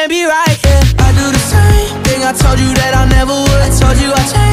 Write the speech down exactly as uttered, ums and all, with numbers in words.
can't be right, yeah. I do the same thing I told you that I never would. I told you I changed